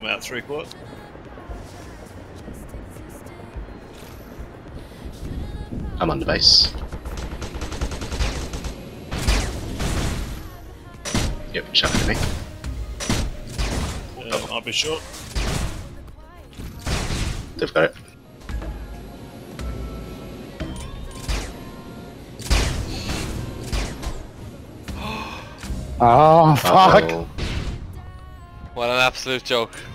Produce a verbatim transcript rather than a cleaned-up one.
I'm out three quarter. I'm under base. Yep, shot at me. Uh, I'll be short. They've got it. Oh, fuck! Uh-oh. What an absolute joke.